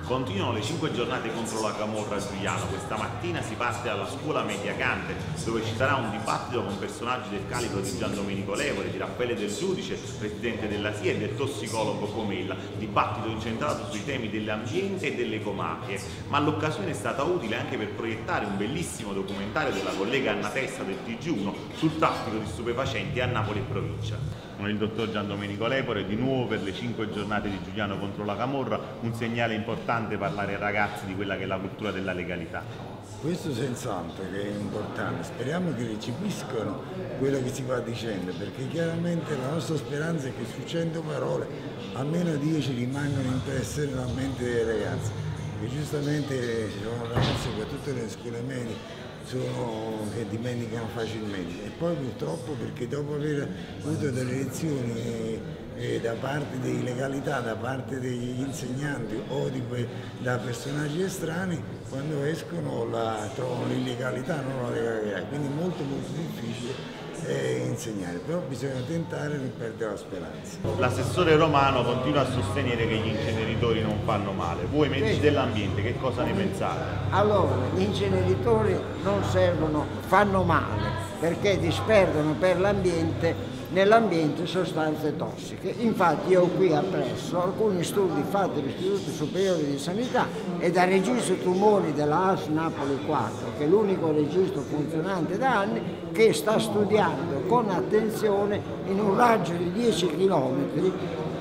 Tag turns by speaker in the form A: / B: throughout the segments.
A: Continuano le 5 giornate contro la camorra a Giugliano. Questa mattina si parte alla scuola media Cante, dove ci sarà un dibattito con personaggi del calibro di Gian Domenico Lepore, di Raffaele Del Giudice, presidente della SIA, e del tossicologo Comella. Dibattito incentrato sui temi dell'ambiente e delle ecomafie, ma l'occasione è stata utile anche per proiettare un bellissimo documentario della collega Anna Testa del TG1 sul traffico di stupefacenti a Napoli e provincia. Con il dottor Gian Domenico Lepore, di nuovo per le 5 giornate di Giugliano contro la camorra, un segnale importante parlare ai ragazzi di quella che è la cultura della legalità.
B: Questo senz'altro che è importante, speriamo che recepiscano quello che si va dicendo, perché chiaramente la nostra speranza è che su 100 parole almeno 10 rimangano impresse nella mente dei ragazzi, perché giustamente ci sono ragazzi, soprattutto nelle scuole medie, che dimenticano facilmente, e poi purtroppo perché dopo aver avuto delle lezioni da parte di legalità, da parte degli insegnanti o da personaggi estranei, quando escono trovano l'illegalità, non la legalità, quindi è molto difficile insegnare, però bisogna tentare di non perdere la speranza.
A: L'assessore Romano continua a sostenere che gli inceneritori non fanno male. Voi medici dell'ambiente che cosa ne pensate?
C: Allora, gli inceneritori non servono, fanno male, perché disperdono per nell'ambiente sostanze tossiche. Infatti io ho qui appresso alcuni studi fatti dall'Istituto Superiore di Sanità e dal registro tumori della AS Napoli 4, che è l'unico registro funzionante da anni, che sta studiando con attenzione in un raggio di 10 km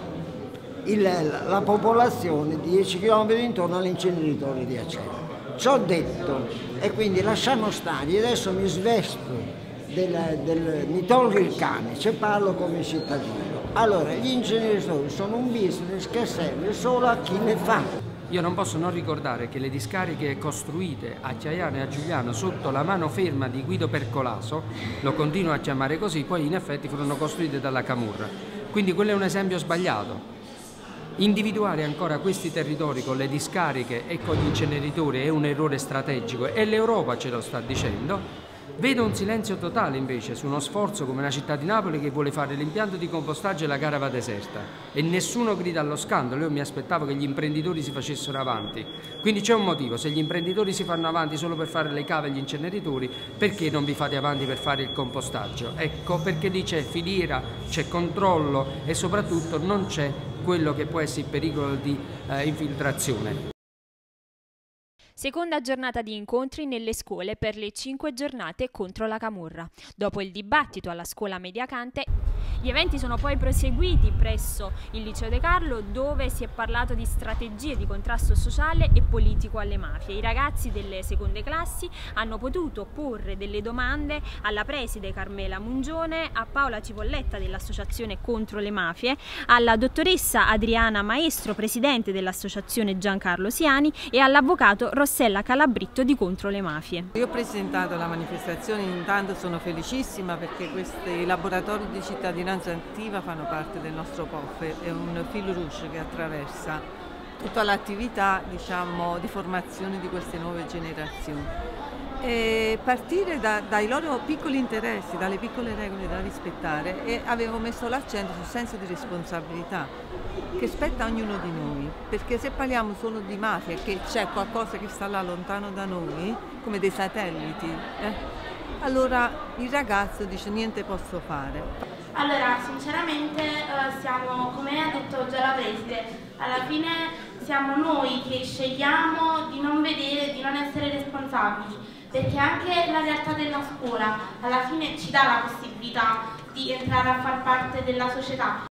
C: la popolazione di 10 km intorno all'inceneritore di Acerra. Ciò detto, e quindi lasciamo stare, io adesso mi svesto mi tolgo il camice, parlo come cittadino. Allora, gli inceneritori sono un business che serve solo a chi ne fa.
D: Io non posso non ricordare che le discariche costruite a Chiaiano e a Giugliano sotto la mano ferma di Guido Percolaso, lo continuo a chiamare così, poi in effetti furono costruite dalla camorra. Quindi quello è un esempio sbagliato. Individuare ancora questi territori con le discariche e con gli inceneritori è un errore strategico e l'Europa ce lo sta dicendo. Vedo un silenzio totale invece su uno sforzo come la città di Napoli che vuole fare l'impianto di compostaggio e la Carava deserta e nessuno grida allo scandalo. Io mi aspettavo che gli imprenditori si facessero avanti, quindi c'è un motivo: se gli imprenditori si fanno avanti solo per fare le cave e gli inceneritori, perché non vi fate avanti per fare il compostaggio? Ecco perché lì c'è filiera, c'è controllo e soprattutto non c'è quello che può essere il pericolo di infiltrazione.
E: Seconda giornata di incontri nelle scuole per le 5 giornate contro la camorra. Dopo il dibattito alla scuola media Cante, gli eventi sono poi proseguiti presso il Liceo De Carlo, dove si è parlato di strategie di contrasto sociale e politico alle mafie. I ragazzi delle seconde classi hanno potuto porre delle domande alla preside Carmela Mungione, a Paola Cipolletta dell'Associazione contro le mafie, alla dottoressa Adriana Maestro, presidente dell'Associazione Giancarlo Siani, e all'avvocato Rossella Calabritto di Contro le Mafie.
F: Io ho presentato la manifestazione, intanto sono felicissima perché questi laboratori di cittadinanza attiva fanno parte del nostro POF, è un fil rouge che attraversa tutta l'attività, diciamo, di formazione di queste nuove generazioni. E partire dai loro piccoli interessi, dalle piccole regole da rispettare, e avevo messo l'accento sul senso di responsabilità che spetta a ognuno di noi, perché se parliamo solo di mafia, che c'è qualcosa che sta là lontano da noi, come dei satelliti, allora il ragazzo dice niente posso fare.
G: Allora, sinceramente siamo, come ha detto già la preside, alla fine siamo noi che scegliamo di non vedere, di non essere responsabili, perché anche la realtà della scuola alla fine ci dà la possibilità di entrare a far parte della società.